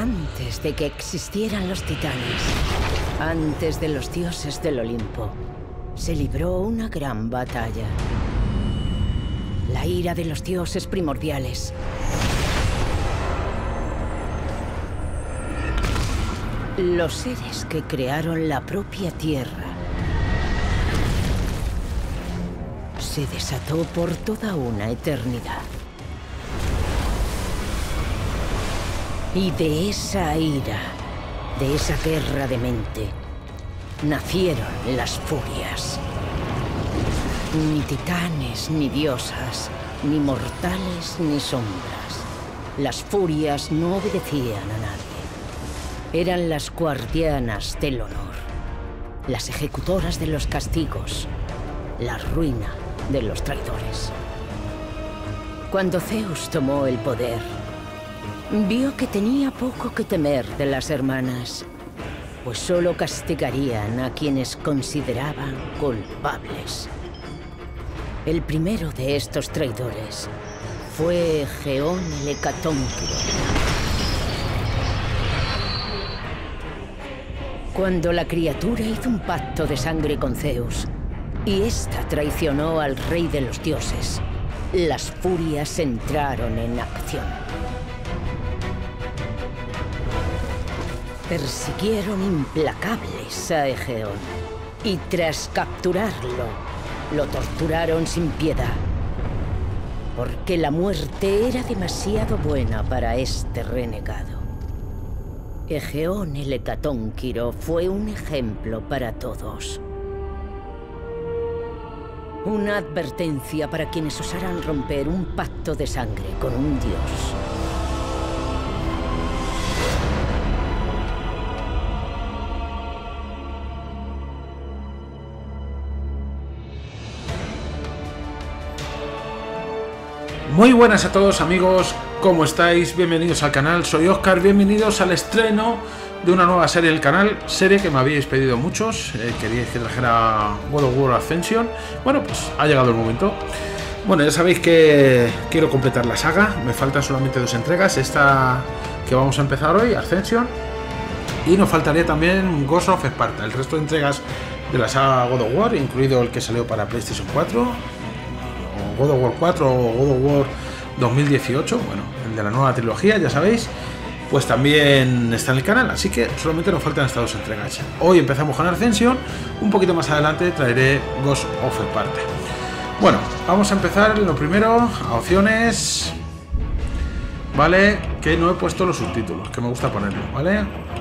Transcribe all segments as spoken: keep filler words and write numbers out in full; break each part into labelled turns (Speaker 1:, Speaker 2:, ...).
Speaker 1: Antes de que existieran los titanes, antes de los dioses del Olimpo, se libró una gran batalla. La ira de los dioses primordiales. Los seres que crearon la propia Tierra. Se desató por toda una eternidad. Y de esa ira, de esa guerra de mente, nacieron las furias. Ni titanes, ni diosas, ni mortales, ni sombras. Las furias no obedecían a nadie. Eran las guardianas del honor, las ejecutoras de los castigos, la ruina de los traidores. Cuando Zeus tomó el poder, vio que tenía poco que temer de las hermanas, pues solo castigarían a quienes consideraban culpables. El primero de estos traidores fue Egeón el Hecatónquiro. Cuando la criatura hizo un pacto de sangre con Zeus, y ésta traicionó al rey de los dioses, las furias entraron en acción. Persiguieron implacables a Egeón, y tras capturarlo, lo torturaron sin piedad. Porque la muerte era demasiado buena para este renegado. Egeón el Hecatónquiro fue un ejemplo para todos. Una advertencia para quienes osaran romper un pacto de sangre con un dios.
Speaker 2: Muy buenas a todos amigos, ¿cómo estáis? Bienvenidos al canal, soy Óscar, bienvenidos al estreno de una nueva serie del canal, serie que me habíais pedido muchos, eh, queríais que trajera God of War Ascension. Bueno, pues ha llegado el momento. Bueno, ya sabéis que quiero completar la saga, me faltan solamente dos entregas, esta que vamos a empezar hoy, Ascension, y nos faltaría también Ghost of Sparta, el resto de entregas de la saga God of War, incluido el que salió para PlayStation cuatro, God of War cuatro o God of War dos mil dieciocho, bueno, el de la nueva trilogía, ya sabéis, pues también está en el canal, así que solamente nos faltan estas dos entregas. Hoy empezamos con Ascension, un poquito más adelante traeré Ghost of Sparta. Bueno, vamos a empezar lo primero, a opciones, vale, que no he puesto los subtítulos, que me gusta ponerlo, vale.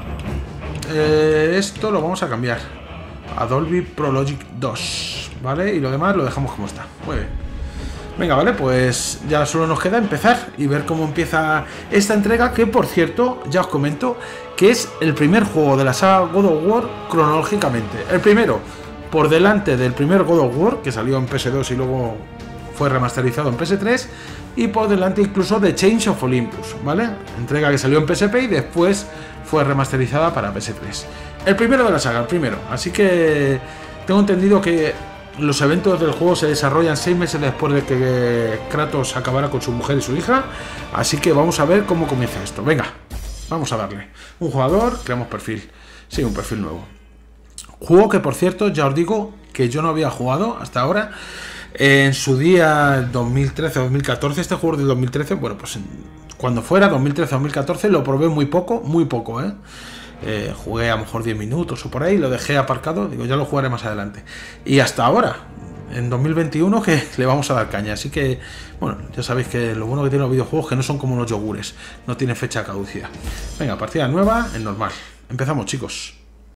Speaker 2: Eh, esto lo vamos a cambiar a Dolby Pro Logic dos, vale, y lo demás lo dejamos como está. Muy bien. Venga, vale, pues ya solo nos queda empezar y ver cómo empieza esta entrega, que por cierto, ya os comento, que es el primer juego de la saga God of War cronológicamente. El primero, por delante del primer God of War, que salió en P S dos y luego fue remasterizado en P S tres, y por delante incluso de Chains of Olympus, ¿vale? Entrega que salió en P S P y después fue remasterizada para P S tres. El primero de la saga, el primero. Así que tengo entendido que los eventos del juego se desarrollan seis meses después de que Kratos acabara con su mujer y su hija. Así que vamos a ver cómo comienza esto. Venga, vamos a darle. Un jugador, creamos perfil. Sí, un perfil nuevo. Juego que, por cierto, ya os digo que yo no había jugado hasta ahora. En su día, dos mil trece o dos mil catorce, este juego del dos mil trece, bueno, pues cuando fuera, dos mil trece o dos mil catorce, lo probé muy poco, muy poco, ¿eh? Eh, jugué a lo mejor diez minutos o por ahí, lo dejé aparcado, digo, ya lo jugaré más adelante. Y hasta ahora, en dos mil veintiuno, que le vamos a dar caña. Así que, bueno, ya sabéis que lo bueno que tienen los videojuegos es que no son como unos yogures, no tienen fecha de caducidad. Venga, partida nueva, en normal. Empezamos, chicos.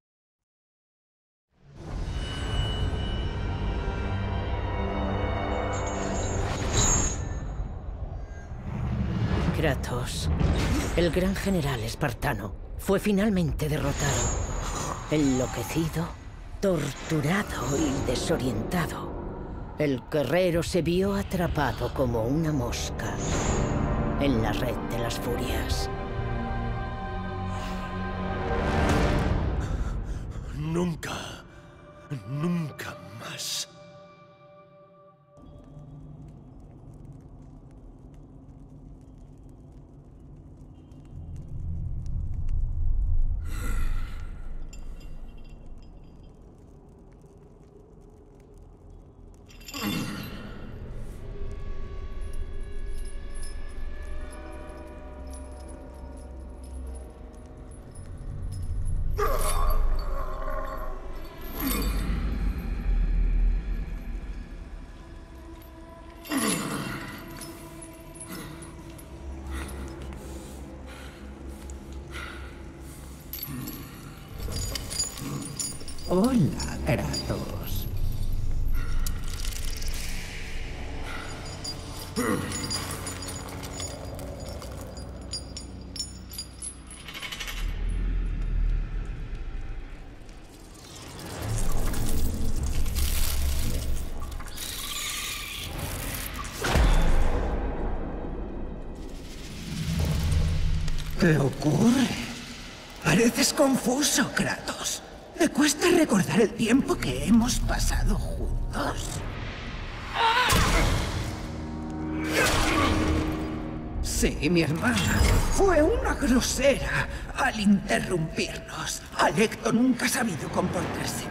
Speaker 1: Kratos, el gran general espartano, fue finalmente derrotado, enloquecido, torturado y desorientado. El guerrero se vio atrapado como una mosca en la red de las furias.
Speaker 3: Nunca, nunca más.
Speaker 4: Hola, Kratos. ¿Qué ocurre? Pareces confuso, Kratos. ¿Te cuesta recordar el tiempo que hemos pasado juntos? Sí, mi hermana. Fue una grosera al interrumpirnos. Alecto nunca ha sabido comportarse.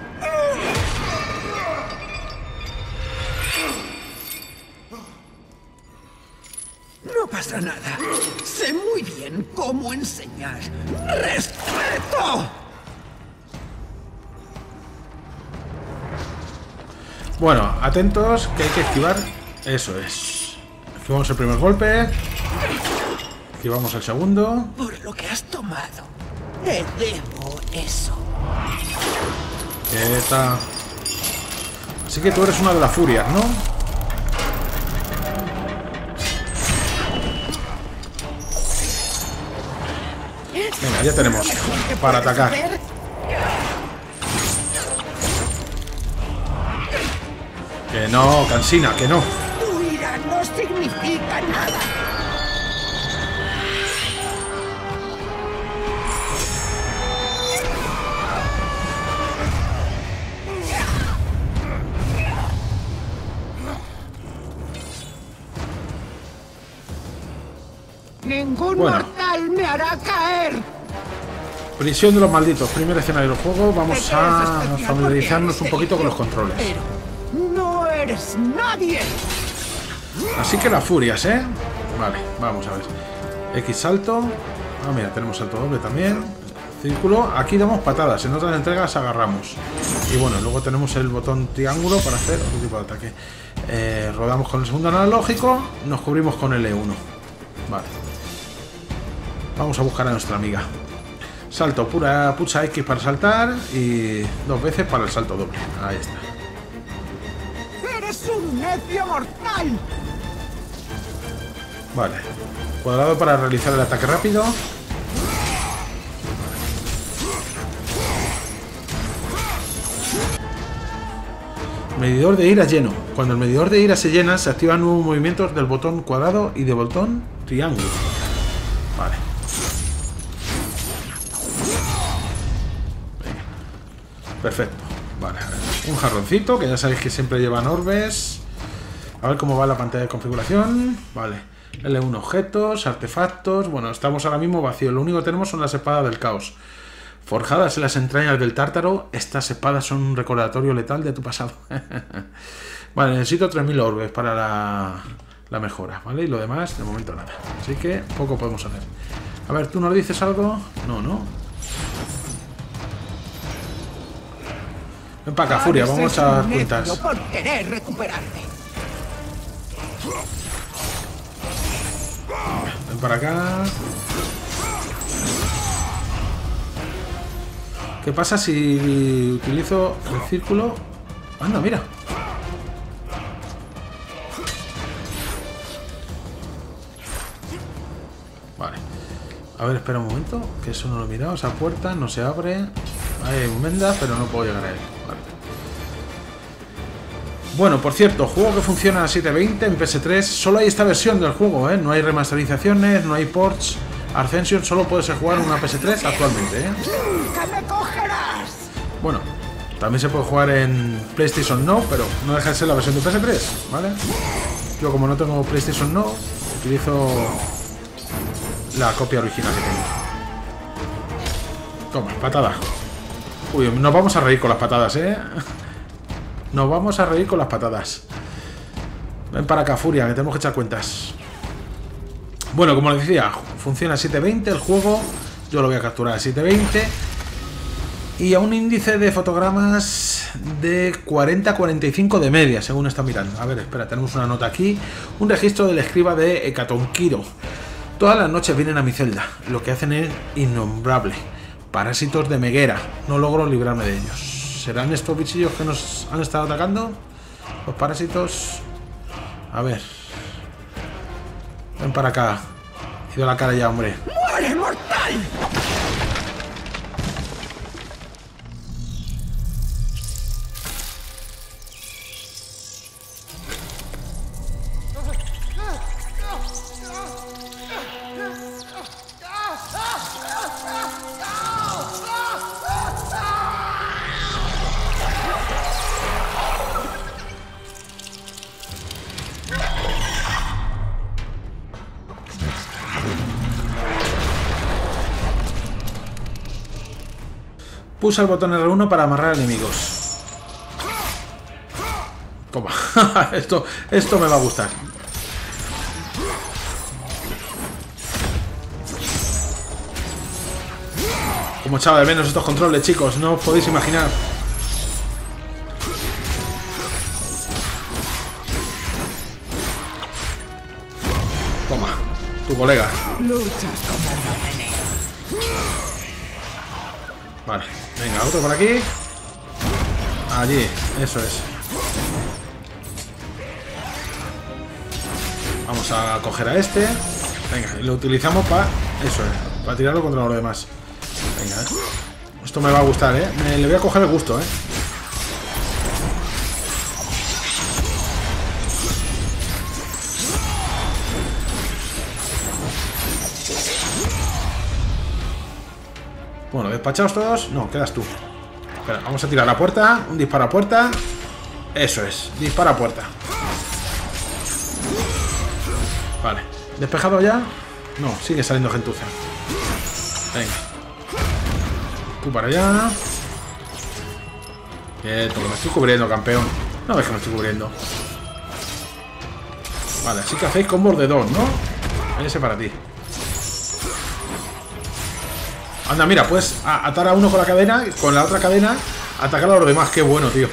Speaker 4: No pasa nada. Sé muy bien cómo enseñar respeto.
Speaker 2: Bueno, atentos, que hay que esquivar. Eso es. Esquivamos el primer golpe. Esquivamos el segundo.
Speaker 4: Por lo que has tomado, te debo eso.
Speaker 2: Quieta. Así que tú eres una de las furias, ¿no? Venga, ya tenemos para atacar. Que no, Cansina, que no.
Speaker 4: Tu ira no significa nada. Ningún
Speaker 2: Bueno.
Speaker 4: mortal me hará caer.
Speaker 2: Prisión de los malditos, primer escenario del juego.
Speaker 4: Te
Speaker 2: Vamos
Speaker 4: crees
Speaker 2: a
Speaker 4: especial
Speaker 2: familiarizarnos
Speaker 4: porque
Speaker 2: un poquito con los
Speaker 4: eres
Speaker 2: controles.
Speaker 4: Pero no eres nadie.
Speaker 2: Así que las furias, ¿eh? Vale, vamos a ver. X salto. Ah, mira, tenemos salto doble también. Círculo. Aquí damos patadas, en otras entregas agarramos. Y bueno, luego tenemos el botón triángulo para hacer otro tipo de ataque. Eh, rodamos con el segundo analógico, nos cubrimos con el E uno. Vale. Vamos a buscar a nuestra amiga. Salto, pura pulsa X para saltar y dos veces para el salto doble. Ahí está.
Speaker 4: Eres un necio mortal.
Speaker 2: Vale. Cuadrado para realizar el ataque rápido. Medidor de ira lleno. Cuando el medidor de ira se llena, se activan nuevos movimientos del botón cuadrado y del botón triángulo. Vale. Venga. Perfecto. Vale. Un jarroncito, que ya sabéis que siempre llevan orbes. A ver cómo va la pantalla de configuración. Vale. L uno objetos, artefactos. Bueno, estamos ahora mismo vacíos. Lo único que tenemos son las espadas del caos. Forjadas en las entrañas del tártaro, estas espadas son un recordatorio letal de tu pasado. Vale, necesito tres mil orbes para la, la mejora, ¿vale? Y lo demás, de momento nada. Así que poco podemos hacer. A ver, ¿tú nos dices algo? No, no. Ven para acá, Furia, vamos a dar cuentas.
Speaker 4: Por querer recuperarte.
Speaker 2: Ven para acá. ¿Qué pasa si utilizo el círculo? Anda, mira. Vale. A ver, espera un momento, que eso no lo he mirado. Esa puerta no se abre. Hay un menda, pero no puedo llegar a él. Vale. Bueno, por cierto, juego que funciona a setecientos veinte en P S tres. Solo hay esta versión del juego, ¿eh? No hay remasterizaciones, no hay ports. Ascension solo puede ser jugar en una P S tres actualmente, ¿eh?
Speaker 4: ¡Nunca me cogerás!
Speaker 2: Bueno, también se puede jugar en PlayStation Now, pero no deja de ser la versión de P S tres, ¿vale? Yo, como no tengo PlayStation Now, utilizo la copia original que tengo. Toma, patada. Uy, nos vamos a reír con las patadas, ¿eh? Nos vamos a reír con las patadas. Ven para acá, Furia, que tenemos que echar cuentas. Bueno, como les decía, funciona a setecientos veinte el juego. Yo lo voy a capturar a setecientos veinte. Y a un índice de fotogramas de cuarenta a cuarenta y cinco de media, según está mirando. A ver, espera, tenemos una nota aquí. Un registro del escriba de Hecatonkiro. Todas las noches vienen a mi celda. Lo que hacen es innombrable. Parásitos de Meguera. No logro librarme de ellos. ¿Serán estos bichillos que nos han estado atacando? Los parásitos. A ver. Ven para acá. Ido la cara ya, hombre.
Speaker 4: ¡Muere, mortal!
Speaker 2: Pulsa el botón erre uno para amarrar enemigos. Toma. esto, esto me va a gustar. Como echaba de menos estos controles, chicos. No os podéis imaginar. Toma. Tu colega. Vale. Venga, otro por aquí. Allí, eso es. Vamos a coger a este. Venga, y lo utilizamos para... Eso es, para tirarlo contra los demás. Venga, eh. Esto me va a gustar, ¿eh? Me, le voy a coger el gusto, ¿eh? Bueno, despachados todos. No, quedas tú. Espera, vamos a tirar a la puerta. Un disparo a puerta. Eso es, dispara a puerta. Vale, ¿despejado ya? No, sigue saliendo gentuza. Venga. Tú para allá. Quieto, que me estoy cubriendo, campeón. No ves que me estoy cubriendo. Vale, así que hacéis combos de dos, ¿no? Ese para ti. Anda, mira, puedes atar a uno con la cadena, con la otra cadena, atacar a los demás. Qué bueno, tío.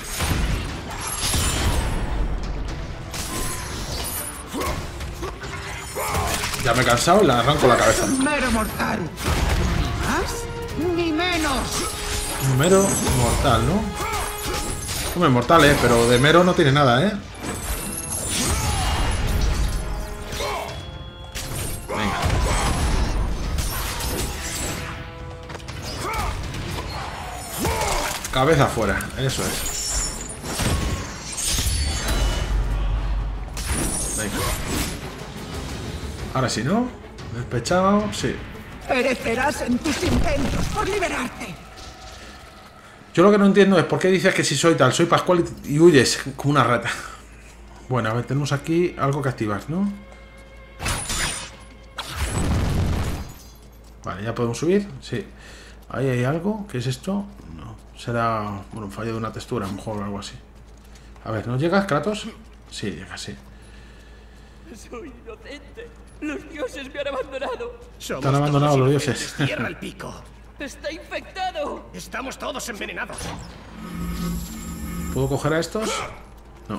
Speaker 2: Ya me he cansado y le arranco la cabeza.
Speaker 4: Mero mortal. Ni más ni menos.
Speaker 2: Mero mortal, ¿no? Hombre, mortal, ¿eh? Pero de mero no tiene nada, ¿eh? Venga. Cabeza afuera, eso es. Venga. Ahora sí, ¿no? Despechado, sí.
Speaker 4: Perecerás en tus intentos por liberarte.
Speaker 2: Yo lo que no entiendo es por qué dices que si soy tal, soy Pascual y huyes como una rata. Bueno, a ver, tenemos aquí algo que activar, ¿no? Vale, ya podemos subir, sí. Ahí hay algo, ¿qué es esto? No, será, bueno, un fallo de una textura, a lo mejor o algo así. A ver, ¿no llegas, Kratos? Sí, llega, sí.
Speaker 5: Soy inocente. Los dioses me han abandonado.
Speaker 2: Te han abandonado los dioses.
Speaker 6: Cierra el pico.
Speaker 5: ¡Está infectado!
Speaker 6: Estamos todos envenenados.
Speaker 2: ¿Puedo coger a estos? No.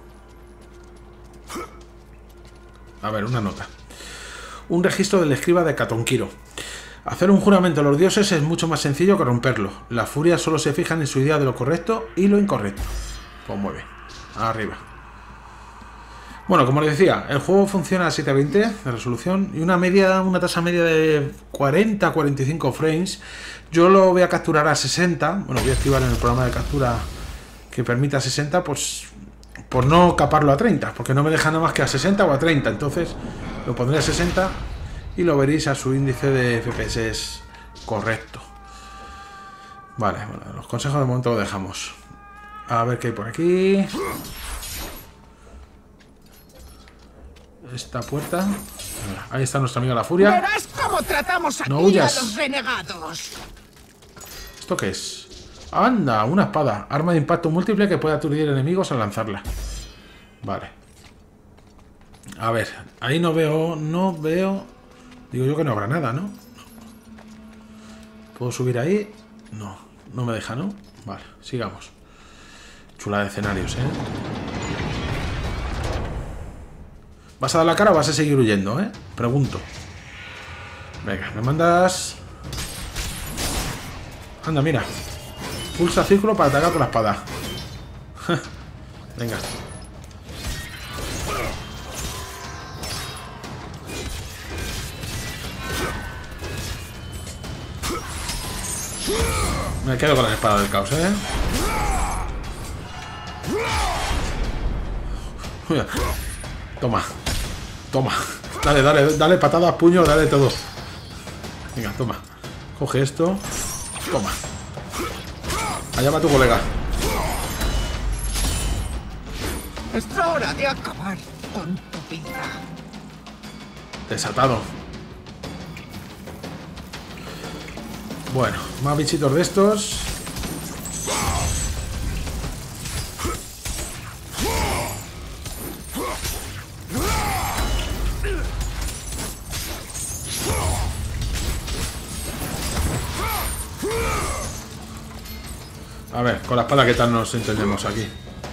Speaker 2: A ver, una nota. Un registro del escriba de Catonquiro. Hacer un juramento a los dioses es mucho más sencillo que romperlo. Las furias solo se fijan en su idea de lo correcto y lo incorrecto. Pues mueve. Arriba. Bueno, como les decía, el juego funciona a setecientos veinte de resolución y una media, una tasa media de cuarenta a cuarenta y cinco frames. Yo lo voy a capturar a sesenta. Bueno, voy a activar en el programa de captura que permita sesenta, pues por no caparlo a treinta, porque no me deja nada más que a sesenta o a treinta. Entonces lo pondré a sesenta y lo veréis a su índice de F P S correcto. Vale, bueno, los consejos de momento lo dejamos. A ver qué hay por aquí. Esta puerta. Ahí está nuestra amiga la furia.
Speaker 4: Verás cómo tratamos aquí
Speaker 2: No huyas.
Speaker 4: a los renegados.
Speaker 2: ¿Esto qué es? Anda, una espada. Arma de impacto múltiple que puede aturdir enemigos al lanzarla. Vale. A ver, ahí no veo... No veo... Digo yo que no habrá nada, ¿no? ¿Puedo subir ahí? No, no me deja, ¿no? Vale, sigamos. Chula de escenarios, ¿eh? ¿Vas a dar la cara o vas a seguir huyendo, eh? Pregunto. Venga, me mandas... Anda, mira. Pulsa círculo para atacar con la espada. Venga. Me quedo con la espada del caos, ¿eh? Toma. Toma. Dale, dale, dale patadas, puños, dale todo. Venga, toma. Coge esto. Toma. Allá va tu colega.
Speaker 4: Es hora de acabar con tu vida.
Speaker 2: Desatado. Bueno, más bichitos de estos. A ver, con la espada qué tal nos entendemos aquí.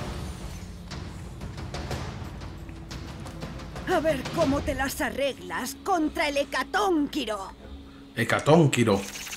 Speaker 7: A ver cómo te las arreglas contra el Hecatónquiro.
Speaker 2: Hecatónquiro.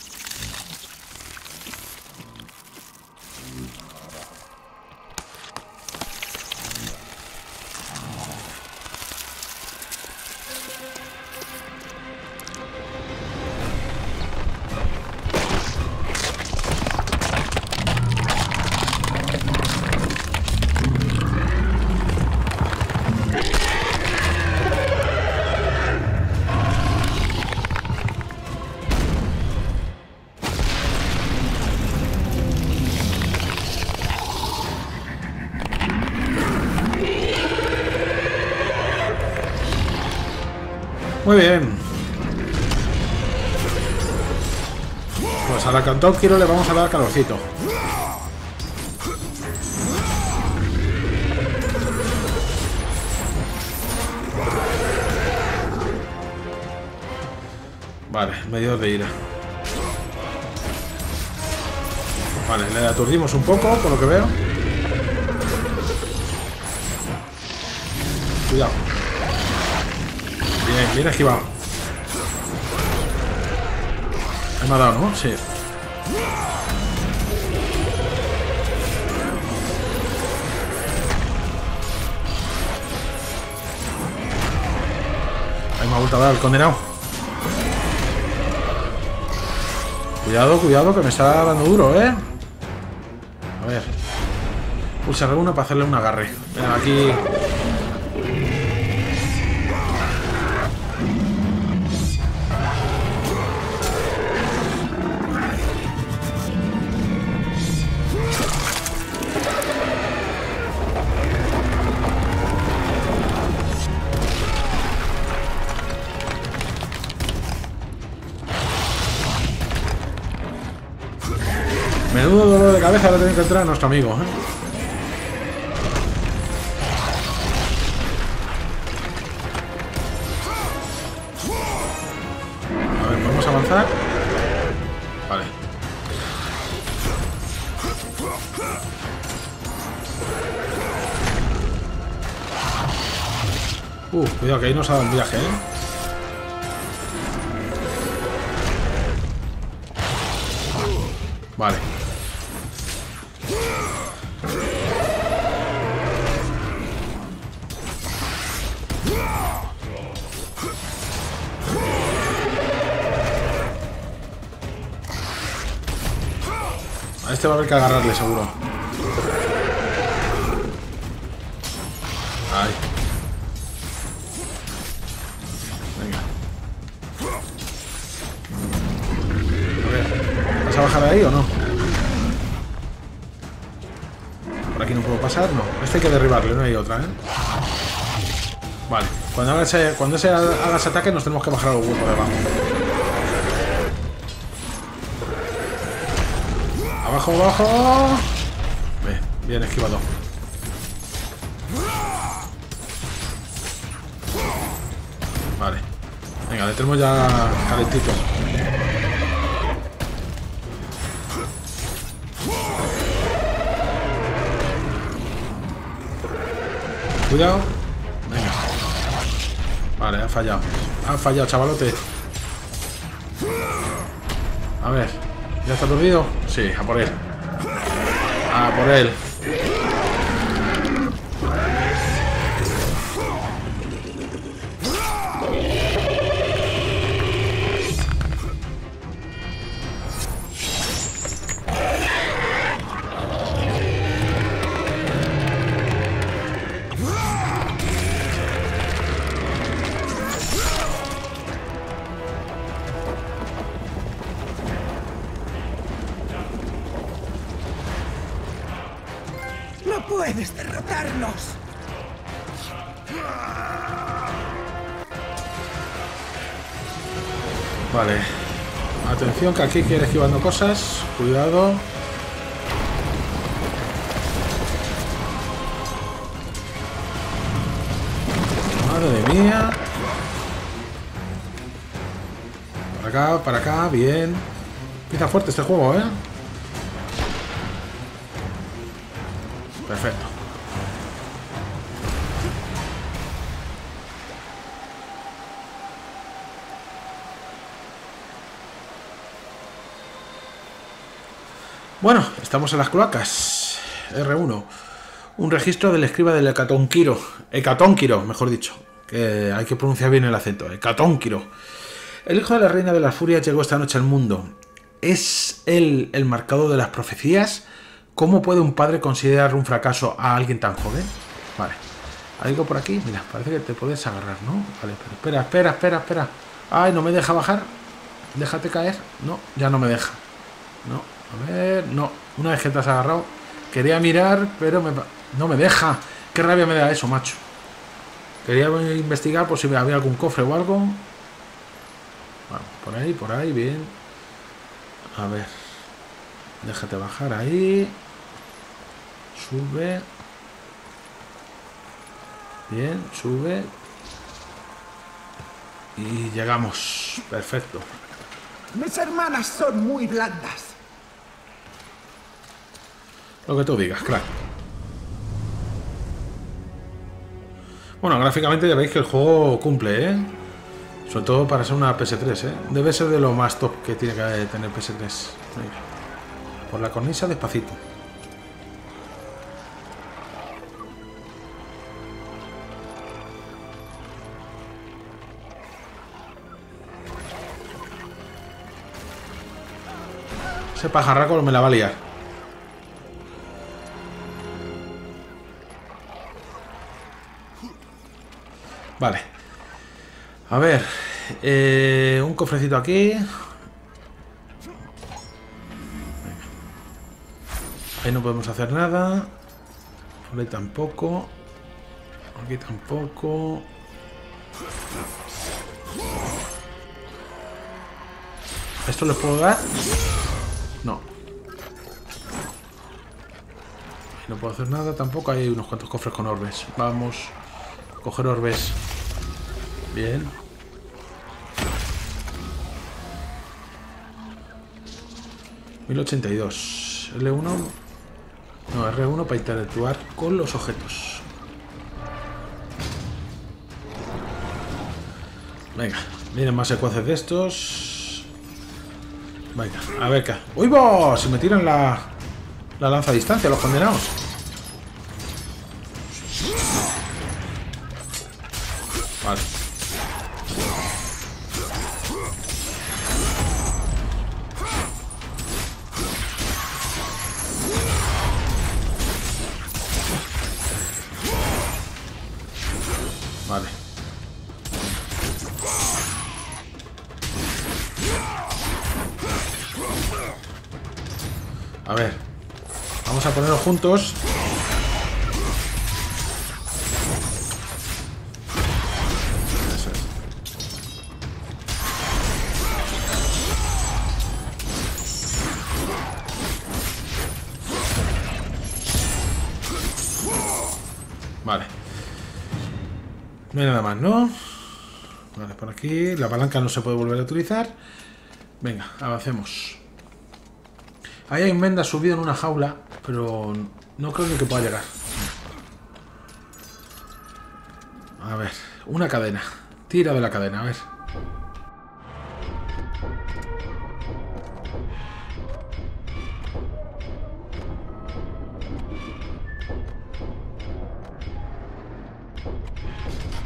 Speaker 2: Muy bien. Pues a la Hecatónquiro le vamos a dar calorcito. Vale, medio de ira. Vale, le aturdimos un poco, por lo que veo. Cuidado. Bien, bien esquivado. Me ha dado, ¿no? Sí. Ahí me ha vuelto a dar el condenado. Cuidado, cuidado, que me está dando duro, ¿eh? A ver. Pulsa R uno para hacerle un agarre. Venga, aquí... Menudo dolor de cabeza va a tener que entrar a nuestro amigo, ¿eh? A ver, ¿podemos avanzar? Vale. Uh, cuidado que ahí nos ha dado un viaje, ¿eh? Vale. A este va a haber que agarrarle, seguro. Ahí. Venga. A ver. ¿Vas a bajar ahí o no? Por aquí no puedo pasar, no. Este hay que derribarle, no hay otra, ¿eh? Vale. Cuando haga ese, cuando ese haga ese ataque nos tenemos que bajar al hueco de abajo. Abajo, abajo. Bien, bien esquivado. Vale. Venga, le tenemos ya calentito. Cuidado. Venga. Vale, ha fallado. Ha fallado, chavalote. A ver. ¿Ya está perdido? Sí, a por él. A por él.
Speaker 4: ¡No puedes derrotarnos!
Speaker 2: Vale. Atención que aquí quiere esquivando cosas. Cuidado. Madre mía. Para acá, para acá, bien. Empieza fuerte este juego, ¿eh? Perfecto. Bueno, estamos en las cloacas. R uno. Un registro del escriba del Hecatónquiro. Hecatónquiro, mejor dicho. Que hay que pronunciar bien el acento. Hecatónquiro. El hijo de la reina de las furias llegó esta noche al mundo. ¿Es él el marcador de las profecías? ¿Cómo puede un padre considerar un fracaso a alguien tan joven? Vale. ¿Hay algo por aquí? Mira, parece que te puedes agarrar, ¿no? Vale, pero espera, espera, espera, espera. Ay, ¿no me deja bajar? Déjate caer. No, ya no me deja. No, a ver, no. Una vez que te has agarrado, quería mirar, pero me... no me deja. Qué rabia me da eso, macho. Quería investigar por si había algún cofre o algo. Vamos, por ahí, por ahí, bien. A ver. Déjate bajar ahí. Sube. Bien, sube. Y llegamos. Perfecto.
Speaker 4: Mis hermanas son muy blandas.
Speaker 2: Lo que tú digas, claro. Bueno, gráficamente ya veis que el juego cumple, ¿eh? Sobre todo para ser una P S tres, ¿eh? Debe ser de lo más top que tiene que tener P S tres. Venga. Por la cornisa despacito. Ese pajarraco me la va a liar. Vale. A ver. Eh, un cofrecito aquí. Ahí no podemos hacer nada. Por ahí tampoco. Aquí tampoco. ¿Esto les puedo dar? No. Ahí no puedo hacer nada tampoco. Hay unos cuantos cofres con orbes. Vamos a coger orbes. Bien. mil ochenta y dos. L uno. No, R uno para interactuar con los objetos. Venga, vienen más secuencias de estos. Venga, a ver qué. ¡Uy, vos! Se me tiran la, la lanza a distancia, los condenados. Vale. Vale. A ver. Vamos a ponerlos juntos. Eso es. Vale. No hay nada más, ¿no? Vale, por aquí. La palanca no se puede volver a utilizar. Venga, avancemos. Ahí hay un Menda subido en una jaula, pero no creo ni que pueda llegar. A ver, una cadena. Tira de la cadena, a ver.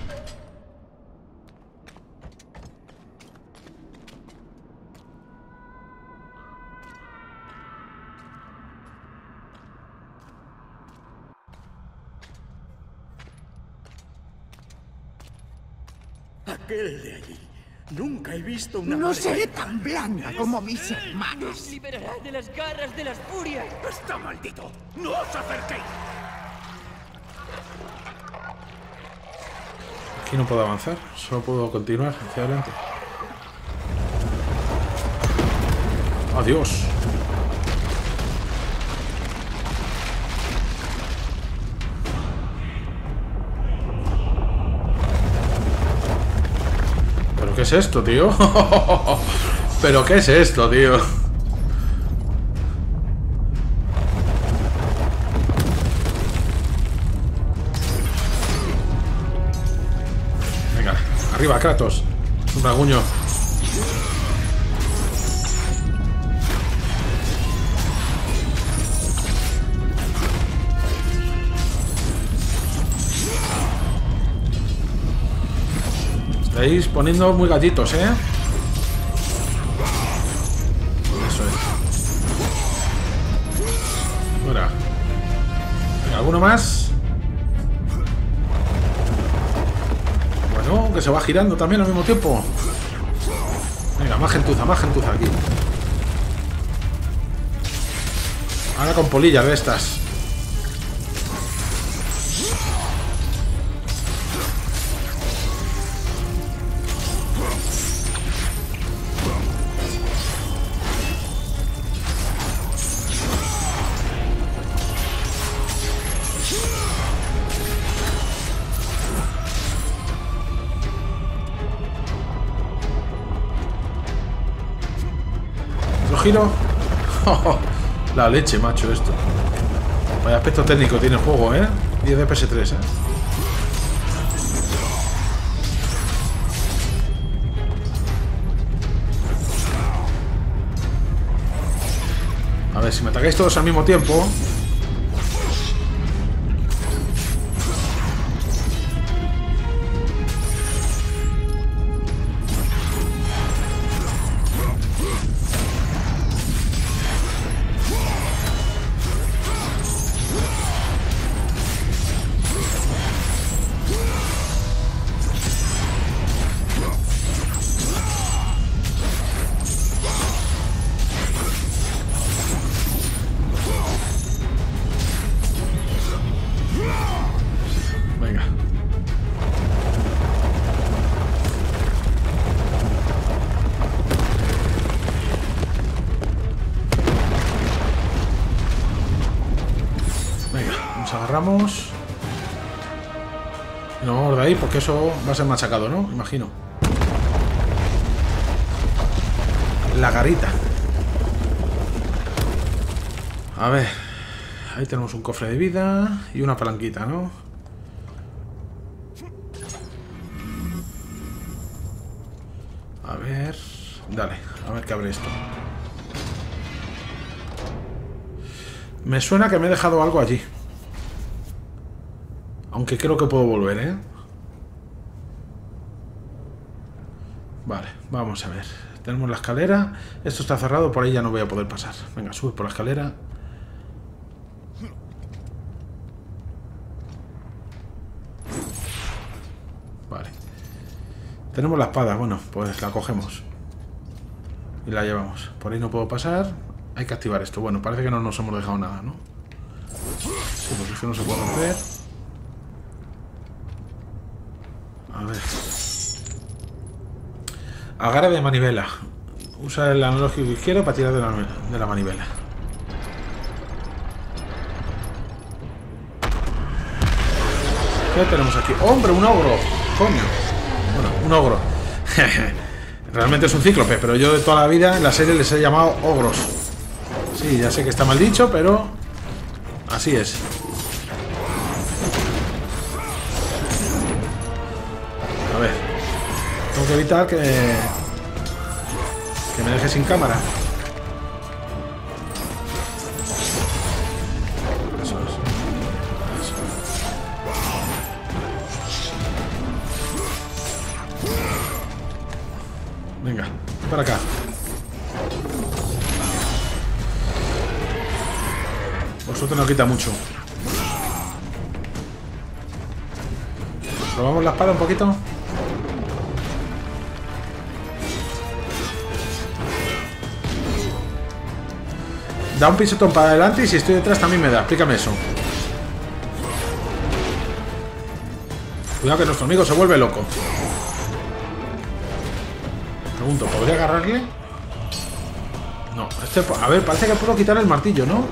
Speaker 3: Aquel de allí. Nunca he visto una
Speaker 4: No
Speaker 3: madre-
Speaker 4: seré tan blanda como mis hermanos.
Speaker 5: Nos liberará de las garras de las furias.
Speaker 3: ¡Está maldito! ¡No os acerquéis!
Speaker 2: Aquí no puedo avanzar, solo puedo continuar hacia adelante. ¡Adiós! ¿Pero qué es esto, tío? ¿Pero qué es esto, tío? Venga, arriba, Kratos. Un raguño. Estáis poniendo muy gatitos, ¿eh? Eso es. Fuera. Venga, ¿alguno más? Bueno, que se va girando también al mismo tiempo. Venga, más gentuza, más gentuza aquí. Ahora con polillas de estas. Giro. La leche, macho, esto. Vaya aspecto técnico tiene el juego, ¿eh? diez de P S tres, ¿eh? A ver, si me atacáis todos al mismo tiempo. Agarramos. No vamos de ahí porque eso va a ser machacado, ¿no? Imagino. La garita. A ver. Ahí tenemos un cofre de vida y una palanquita, ¿no? A ver. Dale, a ver qué abre esto. Me suena que me he dejado algo allí. Aunque creo que puedo volver, ¿eh? Vale, vamos a ver. Tenemos la escalera. Esto está cerrado, por ahí ya no voy a poder pasar. Venga, sube por la escalera. Vale. Tenemos la espada, bueno, pues la cogemos. Y la llevamos. Por ahí no puedo pasar. Hay que activar esto. Bueno, parece que no nos hemos dejado nada, ¿no? Sí, porque es que no se puede romper. A ver. Agarre de manivela. Usa el analógico izquierdo para tirar de la, de la manivela. ¿Qué tenemos aquí? ¡Hombre, un ogro! ¡Coño! Bueno, un ogro. Realmente es un cíclope, pero yo de toda la vida en la serie les he llamado ogros. Sí, ya sé que está mal dicho, pero así es. A ver. Tengo que evitar que... que me deje sin cámara. Eso es. Eso es. Venga, para acá. Vosotros no quita mucho. Probamos la espada un poquito. Da un pisotón para adelante y si estoy detrás también me da. Explícame eso. Cuidado que nuestro amigo se vuelve loco. Pregunto, ¿podría agarrarle? No, este... A ver, parece que puedo quitar el martillo, ¿no?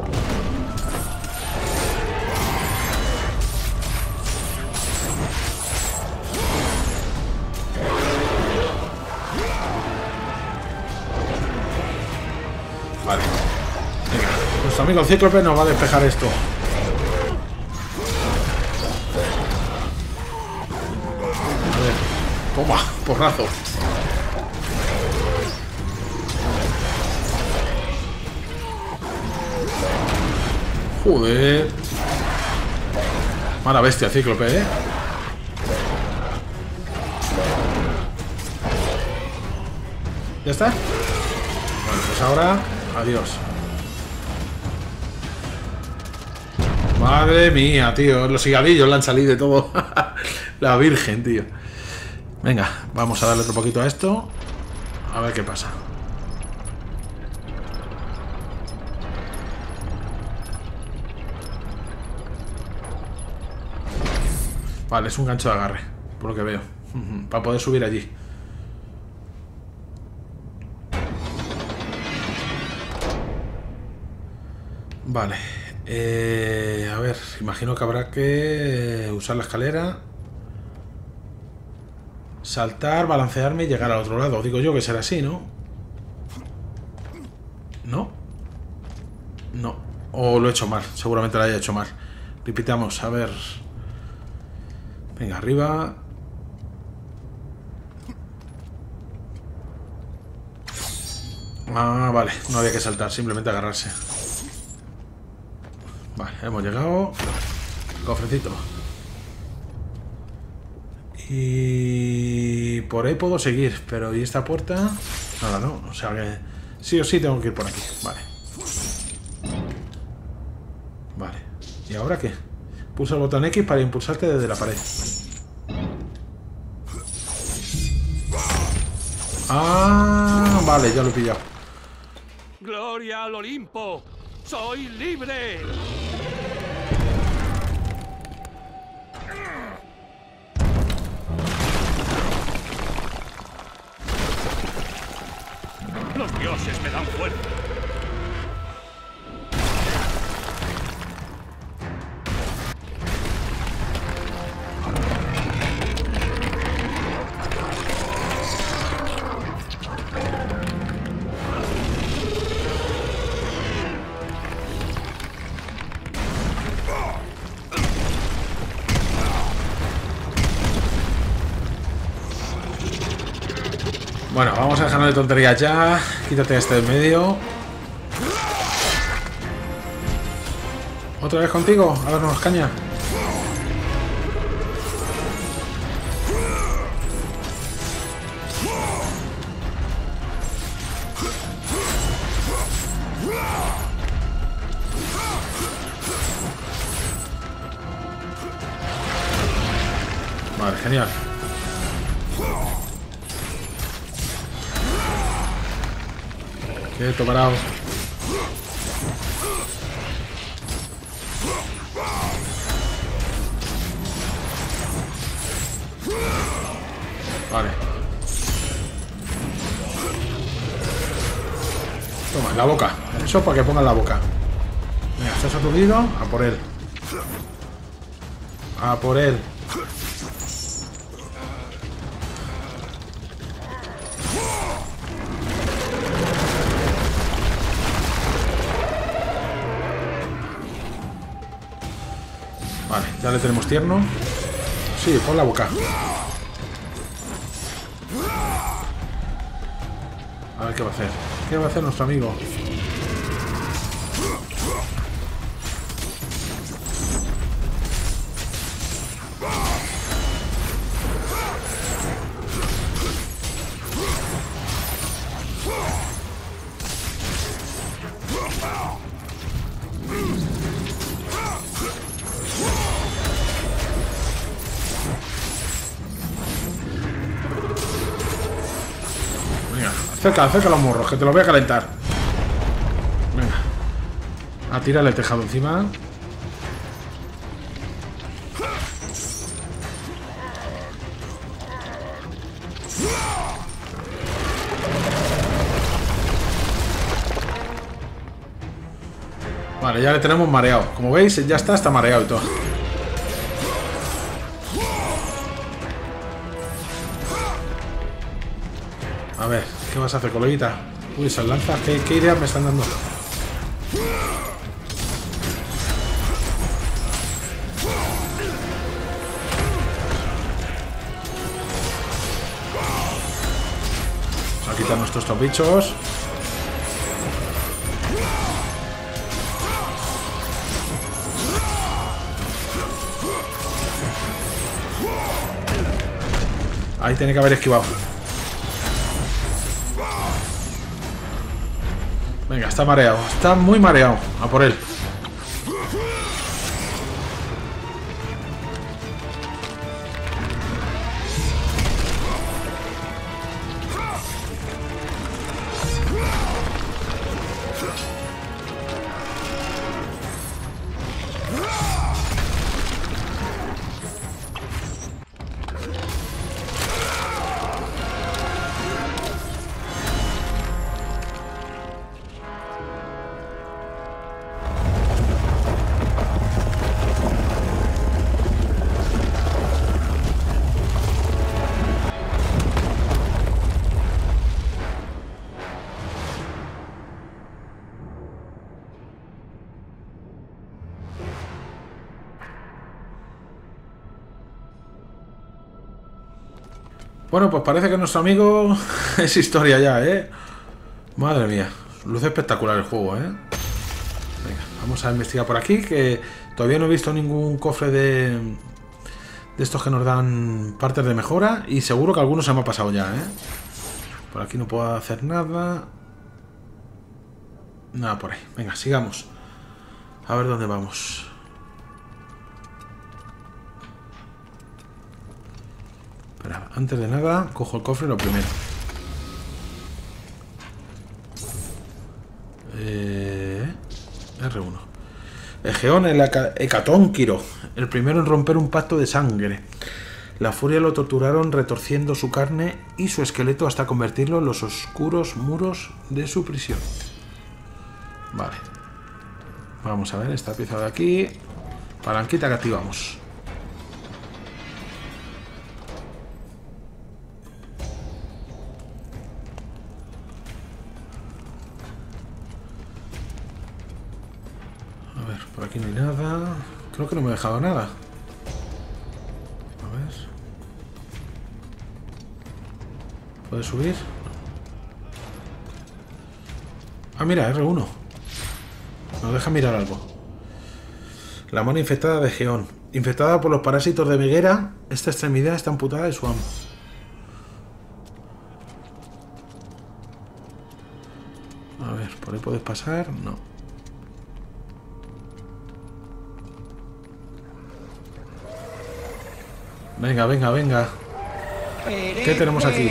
Speaker 2: Vale. Venga, nuestro amigo el Cíclope nos va a despejar esto. A ver. Toma, porrazo. Joder. Mala bestia, Cíclope, ¿eh? ¿Ya está? Bueno, pues ahora... Adiós. Madre mía, tío. Los higadillos le han salido de todo. La virgen, tío. Venga, vamos a darle otro poquito a esto. A ver qué pasa. Vale, es un gancho de agarre, por lo que veo. Para poder subir allí. Vale. Eh, a ver, imagino que habrá que usar la escalera. Saltar, balancearme y llegar al otro lado. Digo yo que será así, ¿no? ¿No? No. O lo he hecho mal. Seguramente lo haya hecho mal. Repitamos, a ver. Venga, arriba. Ah, vale. No había que saltar, simplemente agarrarse. Vale, hemos llegado. Cofrecito. Y... por ahí puedo seguir, pero ¿y esta puerta? Nada, no. O sea que sí o sí tengo que ir por aquí. Vale. Vale. ¿Y ahora qué? Pulsa el botón X para impulsarte desde la pared. Ah, vale, ya lo he pillado.
Speaker 5: ¡Gloria al Olimpo! ¡Soy libre! Los dioses me dan fuerza.
Speaker 2: Bueno, vamos a dejarnos de tonterías ya. Quítate este de medio. ¿Otra vez contigo? A darnos caña. Vale, genial. Quieto, parado. Vale. Toma, en la boca. Eso para que ponga en la boca. Venga, estás aturdido. A por él. A por él. Vale, ya le tenemos tierno. Sí, por la boca. A ver qué va a hacer. ¿Qué va a hacer nuestro amigo? Acerca, acerca los morros, que te los voy a calentar. Venga. A tirarle el tejado encima. Vale, ya le tenemos mareado. Como veis, ya está, está mareado y todo. A ver, ¿qué vas a hacer, coleguita? Uy, esas lanzas, ¿qué, qué ideas me están dando? Vamos a quitarnos todos estos bichos. Ahí tiene que haber esquivado. Venga, está mareado. Está muy mareado. A por él. Bueno, pues parece que nuestro amigo es historia ya, ¿eh? Madre mía, luce espectacular el juego, ¿eh? Venga, vamos a investigar por aquí, que todavía no he visto ningún cofre de, de estos que nos dan partes de mejora, y seguro que algunos se me ha pasado ya, ¿eh? Por aquí no puedo hacer nada. Nada por ahí. Venga, sigamos. A ver dónde vamos. Espera, antes de nada, cojo el cofre lo primero. Eh, R uno. Egeón, el Hecatónquiro, el primero en romper un pacto de sangre. La furia lo torturaron retorciendo su carne y su esqueleto hasta convertirlo en los oscuros muros de su prisión. Vale. Vamos a ver esta pieza de aquí. Palanquita que activamos. A ver, por aquí no hay nada. Creo que no me he dejado nada. A ver. ¿Puedes subir? Ah, mira, R uno. Nos deja mirar algo. La mano infectada de Geón. Infectada por los parásitos de Meguera, esta extremidad está amputada de su amo. A ver, ¿por ahí puedes pasar? No. Venga, venga, venga. ¿Qué tenemos aquí?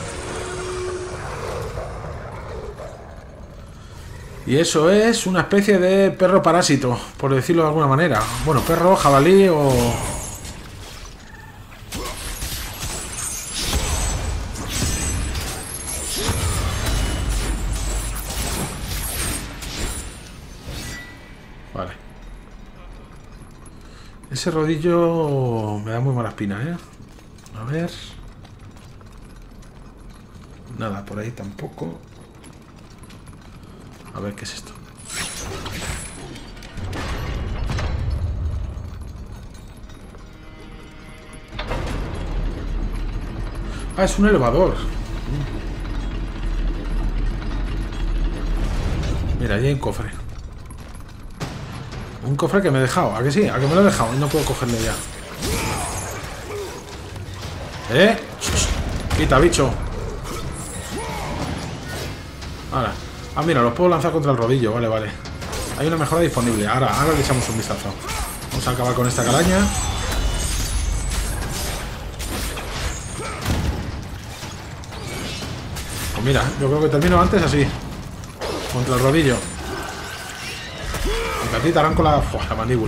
Speaker 2: Y eso es una especie de perro parásito, por decirlo de alguna manera. Bueno, perro, jabalí o... Vale. Ese rodillo me da muy mala espina, ¿eh? A ver... Nada, por ahí tampoco... A ver, ¿qué es esto? Ah, es un elevador. Mira, ahí hay un cofre. Un cofre que me he dejado. ¿A que sí? ¿A que me lo he dejado? Y no puedo cogerlo ya. ¿Eh? Quita, bicho. Ahora. Ah, mira, los puedo lanzar contra el rodillo. Vale, vale. Hay una mejora disponible. Ahora, ahora le echamos un vistazo. Vamos a acabar con esta calaña. mira, yo creo que termino antes así. Contra el rodillo. Y a ti te arranco la, ¡fua! La mandíbula.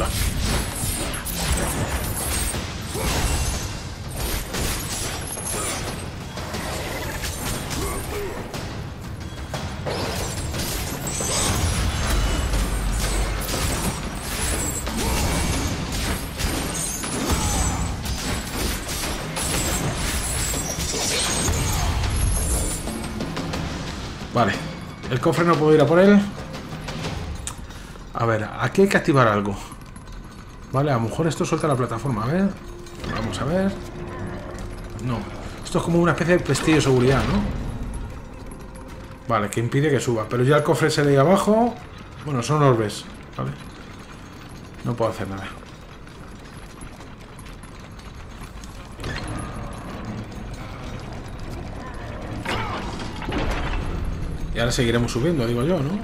Speaker 2: Vale, el cofre no puedo ir a por él. A ver, aquí hay que activar algo. Vale, a lo mejor esto suelta la plataforma. A ver, vamos a ver. No, esto es como una especie de pestillo de seguridad, ¿no? Vale, que impide que suba. Pero ya el cofre se de ahí abajo. Bueno, son orbes, ¿vale? No puedo hacer nada. Y ahora seguiremos subiendo, digo yo, ¿no?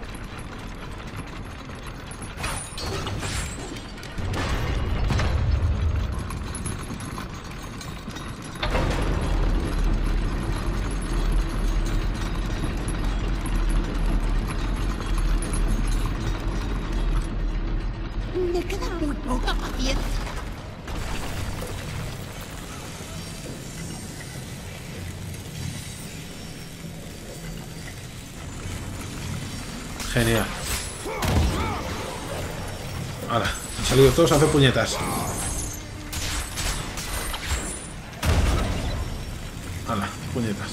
Speaker 8: Me queda muy poca paciencia.
Speaker 2: Genial. Ahora, han salido todos a hacer puñetas. Ahora, puñetas.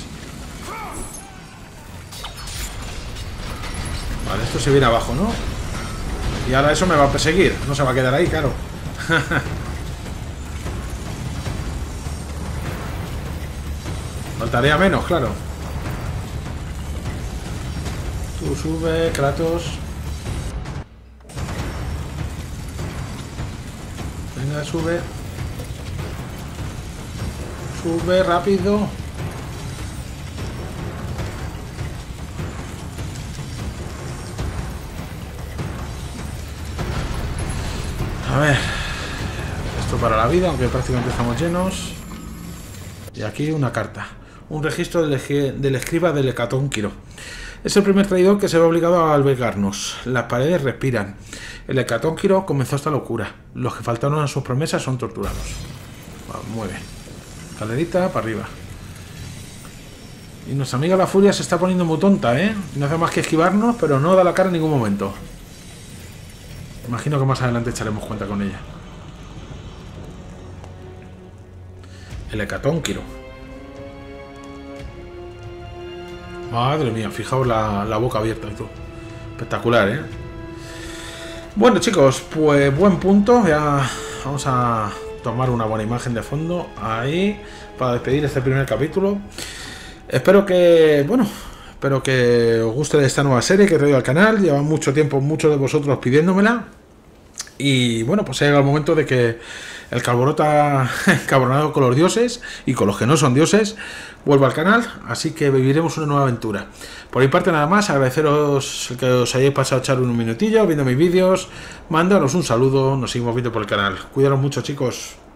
Speaker 2: Vale, esto se viene abajo, ¿no? Y ahora eso me va a perseguir. No se va a quedar ahí, claro. Faltaría menos, claro. Tú sube, Kratos. Venga, sube. Sube rápido. A ver. Esto para la vida, aunque prácticamente estamos llenos. Y aquí una carta. Un registro del, del escriba del Hecatónquiro. Es el primer traidor que se ve obligado a albergarnos. Las paredes respiran. El Hecatónquiro comenzó esta locura. Los que faltaron a sus promesas son torturados. Va, mueve. Escalerita para arriba. Y nuestra amiga la Furia se está poniendo muy tonta, ¿eh? No hace más que esquivarnos, pero no da la cara en ningún momento. Imagino que más adelante echaremos cuenta con ella. El Hecatónquiro. Madre mía, fijaos la, la boca abierta y todo. Espectacular, ¿eh? Bueno, chicos, pues buen punto. Ya vamos a tomar una buena imagen de fondo ahí para despedir este primer capítulo. Espero que, bueno, espero que os guste de esta nueva serie que he traído al canal. Lleva mucho tiempo, muchos de vosotros pidiéndomela. Y bueno, pues ha llegado el momento de que el Calborota encabronado con los dioses y con los que no son dioses vuelva al canal, así que viviremos una nueva aventura. Por mi parte nada más, agradeceros que os hayáis pasado a echar un minutillo viendo mis vídeos, mandaros un saludo, nos seguimos viendo por el canal. Cuidaros mucho, chicos.